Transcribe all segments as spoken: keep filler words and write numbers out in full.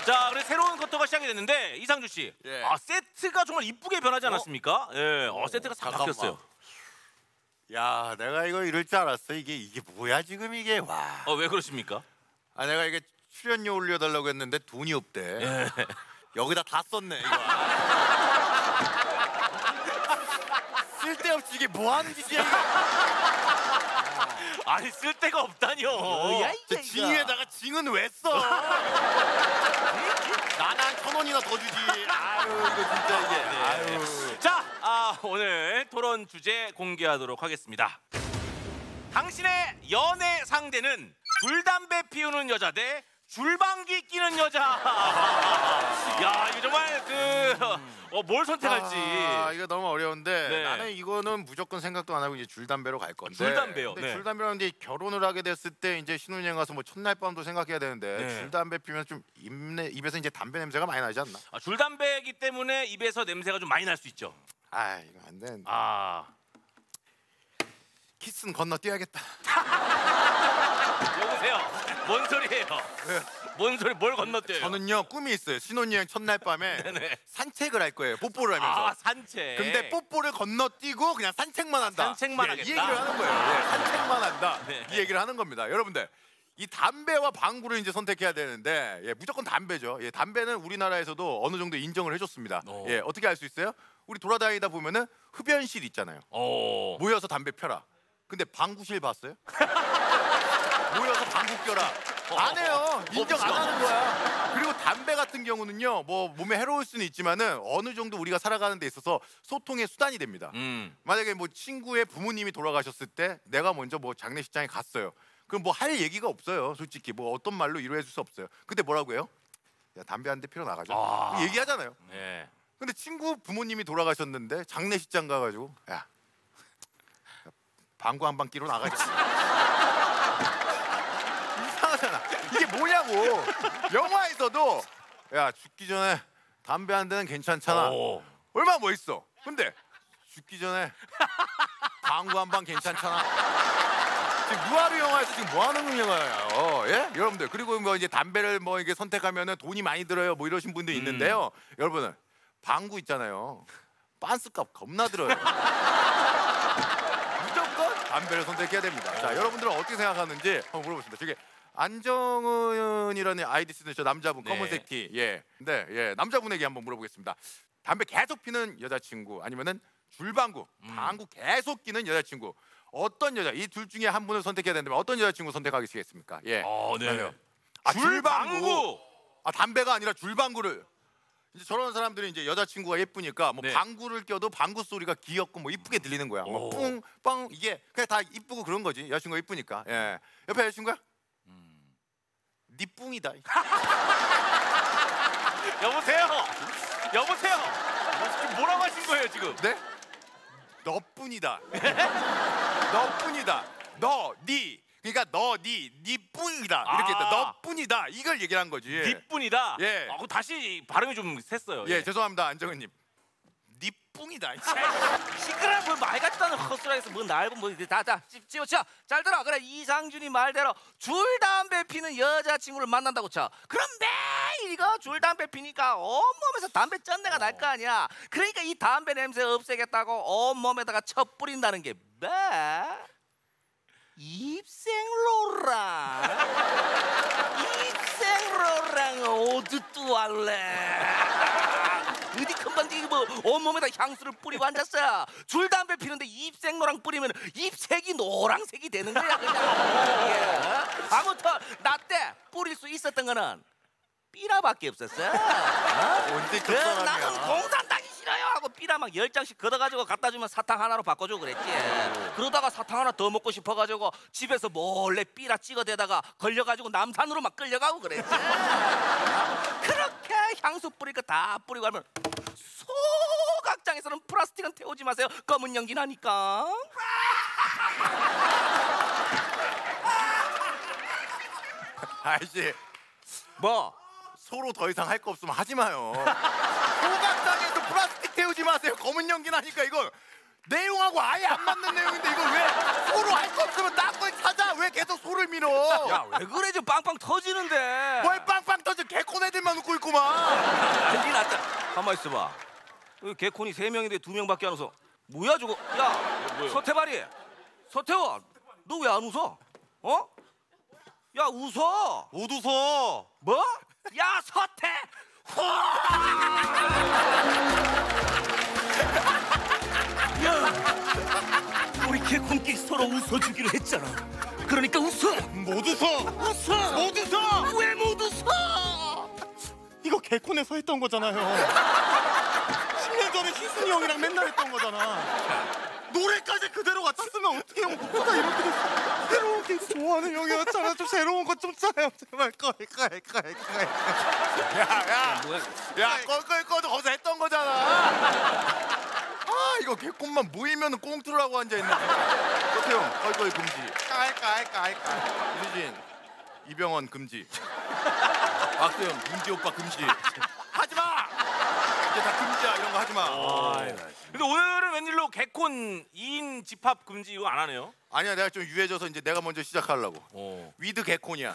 자, 그래 새로운 쿼터가 시작이 됐는데 이상준 씨, 예. 아 세트가 정말 이쁘게 변하지 않았습니까? 어? 예, 어, 세트가 싹 잠깐만. 바뀌었어요. 야, 내가 이거 이럴 줄 알았어. 이게 이게 뭐야 지금 이게 와. 어, 왜 그러십니까? 아, 내가 이게 출연료 올려달라고 했는데 돈이 없대. 예. 여기다 다 썼네 이거. 쓸데없이 이게 뭐 하는 짓이야 이거. 아니 쓸 데가 없다니요. 뭐야, 저 이게 징에다가 징은 왜 써? 나는 한 천 원이나 더 주지. 아유 이거 진짜 이게. 아유. 자, 아, 오늘 토론 주제 공개하도록 하겠습니다. 당신의 연애 상대는 줄담배 피우는 여자 대 줄방귀 끼는 여자. 야, 이거 정말 그 어, 뭘 선택할지. 아, 이거 너무 어려운데 네. 나는 이거는 무조건 생각도 안 하고 이제 줄담배로 갈 건데. 줄담배요? 근데 네. 줄담배라는 게 결혼을 하게 됐을 때 이제 신혼여행 가서 뭐 첫날 밤도 생각해야 되는데 네. 줄담배 피면 좀 입내, 입에서 이제 담배 냄새가 많이 나지 않나? 아, 줄담배이기 때문에 입에서 냄새가 좀 많이 날 수 있죠. 아, 이거 안 돼. 아, 키스는 건너뛰어야겠다. 여보세요. 뭔 소리예요? 뭔 소리? 뭘 건너뛰어요? 저는요 꿈이 있어요. 신혼여행 첫날 밤에 네네. 산책을 할 거예요. 뽀뽀를 하면서. 아, 산책. 근데 뽀뽀를 건너뛰고 그냥 산책만 한다. 산책만 예, 하겠다. 이 얘기를 하는 거예요. 예, 산책만 한다. 네. 이 얘기를 하는 겁니다. 여러분들 이 담배와 방구를 이제 선택해야 되는데 예, 무조건 담배죠. 예, 담배는 우리나라에서도 어느 정도 인정을 해줬습니다. 오. 예, 어떻게 알 수 있어요? 우리 돌아다니다 보면은 흡연실 있잖아요. 어. 모여서 담배 펴라. 근데 방구실 봤어요? 모여서 방구 껴라. 안 해요. 인정 안 하는 거야. 그리고 담배 같은 경우는요, 뭐 몸에 해로울 수는 있지만은 어느 정도 우리가 살아가는 데 있어서 소통의 수단이 됩니다. 음. 만약에 뭐 친구의 부모님이 돌아가셨을 때 내가 먼저 뭐 장례식장에 갔어요. 그럼 뭐 할 얘기가 없어요. 솔직히 뭐 어떤 말로 위로해 줄 수 없어요. 근데 뭐라고 해요? 야, 담배 한 대 피러 나가자. 아. 얘기하잖아요. 네. 근데 친구 부모님이 돌아가셨는데 장례식장 가가지고 야 방구 한 방 끼러 나가자. 이상하잖아. 이게 뭐냐고. 영화에서도 야 죽기 전에 담배 한 대는 괜찮잖아. 오. 얼마나 멋있어. 근데 죽기 전에 방구 한 방 괜찮잖아. 지금 무하루 영화에서 지금 뭐 하는 영화예요? 예? 여러분들 그리고 뭐 이제 담배를 뭐 이게 선택하면은 돈이 많이 들어요. 뭐 이러신 분들 있는데요. 여러분은 방구 있잖아요. 빤스값 겁나 들어요. 무조건 담배를 선택해야 됩니다. 자, 여러분들은 어떻게 생각하는지 한번 물어보겠습니다. 저기 안정은이라는 아이디 쓰는 저 남자분 네. 검은색 티. 예. 근데 예, 남자분에게 한번 물어보겠습니다. 담배 계속 피는 여자친구 아니면은 줄방구, 방구 계속 끼는 여자친구. 어떤 여자 이 둘 중에 한 분을 선택해야 된다면 어떤 여자친구 선택하시겠습니까? 예. 어, 네. 그러면 아, 줄방구. 아, 담배가 아니라 줄방구를. 이제 저런 사람들이 이제 여자친구가 예쁘니까 뭐 네. 방구를 껴도 방구 소리가 귀엽고 뭐 이쁘게 들리는 거야. 오. 뭐뿡뻥 이게 그냥 다 이쁘고 그런 거지. 여자친구가 이쁘니까. 예. 옆에 여자친구야? 음. 니 뿡이다. 여보세요. 여보세요. 지금 뭐라고 하신 거예요 지금? 네? 너뿐이다. 너뿐이다. 너, 니. 그러니까 너, 니, 니 뿡이다. 이렇게 아. 했다. 너뿐이다. 이걸 얘기를 한 거지. 니뿐이다. 예. 아, 그럼 다시 발음이 좀 셌어요. 예, 죄송합니다. 안정은님. 니 뿡이다. 시끄러워 뭐말 같지도 않은 헛소리에서 뭐 날고 뭐다다 집어 쳐. 잘 들어. 그래 이상준이 말대로 줄담배 피는 여자친구를 만난다고 쳐. 그럼 매일 이거 줄담배 피니까 온몸에서 담배 쩐내가 날 거 아니야. 그러니까 이 담배 냄새 없애겠다고 온몸에다가 쳐 뿌린다는 게 뭐? 입생로랑 입생로랑 오드뚜 할래. 어디 금방지기 뭐 온몸에다 향수를 뿌리고 앉았어. 줄담배 피는데 입생로랑 뿌리면 ip색이 노란색이 되는 거야 그냥. 예. 아무튼 나 때 뿌릴 수 있었던 거는 삐라밖에 없었어. 어? 언제 그 그 나는 사람이야. 공산 당이 싫어요 하고 삐라 막 열 장씩 걷어가지고 갖다 주면 사탕 하나로 바꿔주고 그랬지. 그러다가 사탕 하나 더 먹고 싶어가지고 집에서 몰래 삐라 찍어대다가 걸려가지고 남산으로 막 끌려가고 그랬지. 그렇게 향수 뿌릴 거 다 뿌리고 하면 소각장에서는 플라스틱은 태우지 마세요. 검은 연기 나니까. 아이씨 뭐? 서로 더 이상 할 거 없으면 하지 마요. 소각장에서 플라스틱 태우지 마세요. 검은 연기 나니까 이거 내용하고 아예 안 맞는 내용인데 이걸 왜 소로 할 거 없으면 딴 걸 찾아. 왜 계속 소를 밀어? 야 왜 그래 좀 빵빵 터지는데. 뭘 빵빵 터져. 개콘 애들만 웃고 있고 가만 있어봐. 여기 개콘이 세 명인데 두 명밖에 안 웃어. 뭐야 저거? 야, 뭐야? 서태발이, 서태원, 너 왜 안 웃어? 어? 야 웃어. 못 웃어. 뭐? 야 서태. 야, 우리 개콘끼리 서로 웃어주기로 했잖아. 그러니까 웃어. 못 웃어. 웃어. 못 웃어. 왜 못 웃어? 이거 개콘에서 했던 거잖아요. 십 년 전에 희순이 형이랑 맨날 했던 거잖아. 노래까지 그대로 같았으면 어떻게 형 누가 이렇게 됐어? 새로운 게 좋아하는 형이었잖아. 좀 새로운 것 좀 짜요. 제발 꺼이 꺼이 꺼이 꺼이. 야야 뭐야? 야 꺼꺼이 꺼도 거기서 했던 거잖아. 아 이거 개콘만 모이면 꽁트를 하고 앉아있네. 서태형 꺼이꺼이 금지. 까이 까이 까이 까이. 유진 이병헌 금지. 박수영 문지 오빠 금지. 하지마. 이제 다 금지야. 이런 거 하지마. 근데 오늘은 웬일로 개콘 이 인 집합 금지 이거 안 하네요. 아니야 내가 좀 유해져서 이제 내가 먼저 시작하려고. 어. 위드 개콘이야.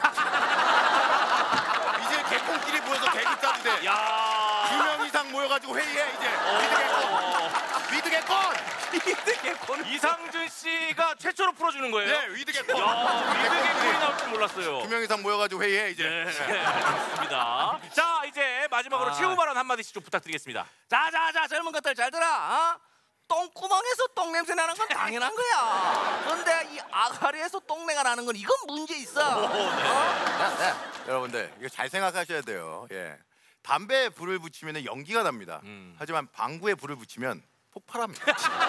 이제 개콘끼리 모여서 개그 짜도 돼. 야. 두 명 이상 모여가지고 회의해 이제. 위드 개콘. 위드 개콘. 이때 개콘. 이상준 씨가 최초로 풀어주는 거예요? 네 위드 개콘. 야, 미드 개콘이 나올 줄 몰랐어요. 두 명 이상 모여가지고 회의해 이제. 네, 알겠습니다. 자, 이제 마지막으로 아. 최후 발언 한 마디씩 좀 부탁드리겠습니다. 자자자 젊은 것들 잘 들어. 어? 똥구멍에서 똥냄새 나는 건 당연한 거야. 근데 이 아가리에서 똥내가 나는 건 이건 문제 있어. 네. 어? 네, 네. 여러분들 이거 잘 생각하셔야 돼요. 예. 담배에 불을 붙이면 연기가 납니다. 음. 하지만 방구에 불을 붙이면 폭발합니다.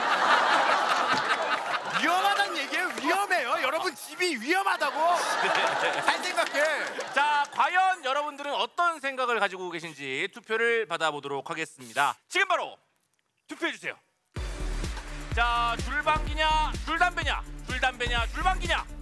위험하다는 얘기예요. 위험해요. 여러분 집이 위험하다고. 잘 생각해. 자, 과연 여러분들은 어떤 생각을 가지고 계신지 투표를 받아보도록 하겠습니다. 지금 바로 투표해주세요. 자, 줄방기냐, 줄담배냐, 줄담배냐, 줄방기냐.